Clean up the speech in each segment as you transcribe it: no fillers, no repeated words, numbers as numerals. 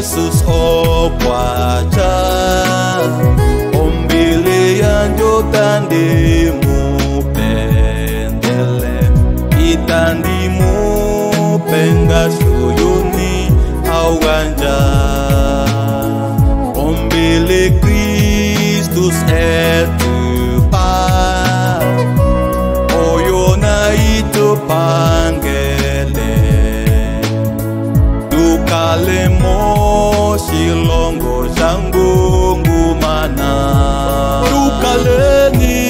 Jesus okwacha ombile yanjo tandi mupendele itandi mupenga suyuni awanja ombile Kristus etupa oyona itu pangele dukalemo silongo zangu ngumana dukaleni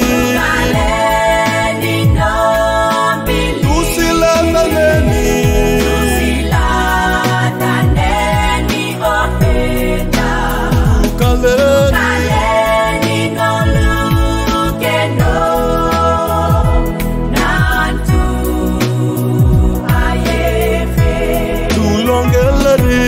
nombili dusilataneni openda dukaleni nolukeno nantu ayefe dulongeleni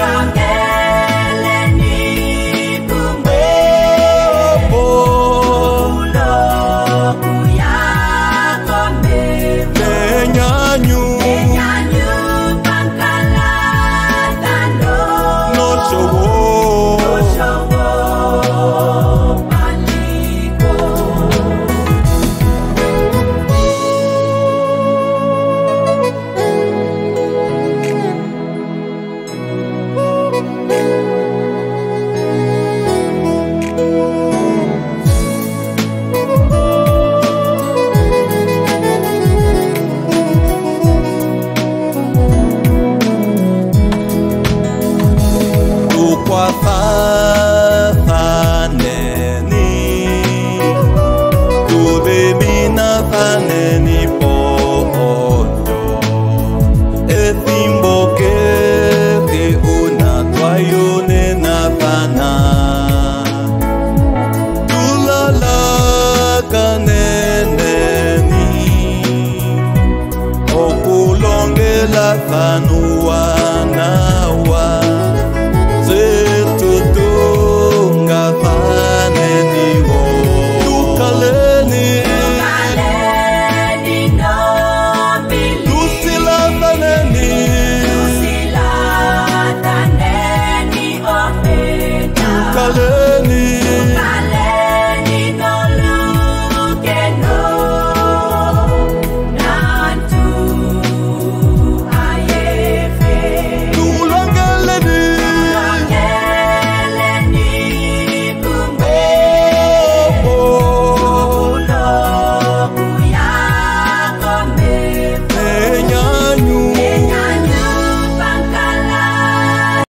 Faneni tu bebina faneni pojo etimbo ke te una twayone na fana tulala kaneneni okulongela fanuana